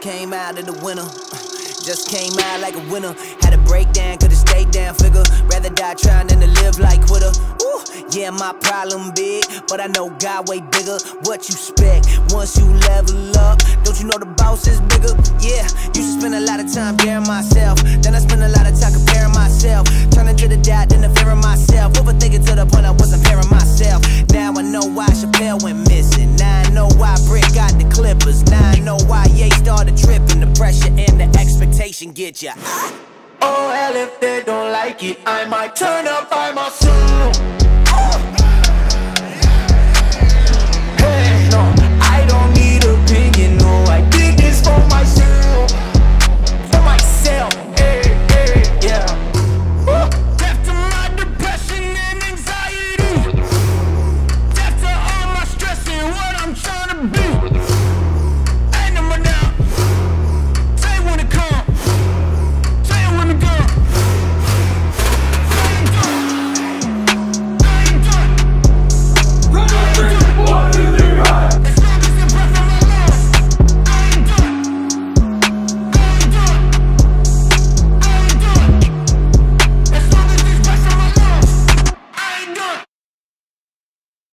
came out of the winter. Just came out like a winner. Had a breakdown, could've stayed down, figure. Rather die trying than to live like quitter. Ooh, yeah, my problem big, but I know God way bigger. What you expect once you level up? Don't you know the boss is bigger? Yeah, used to spend a lot of time daring myself. Then I spent a lot of time comparing myself. Turning to the doubt, then the fear of myself. Overthinking to the point I wasn't pairing myself. Now I know why Chappelle went missing. Now I know why Brick got the Clippers. Now I know why Ye started tripping. The pressure and the expectation get ya. Oh hell, if they don't like it, I might turn up by myself.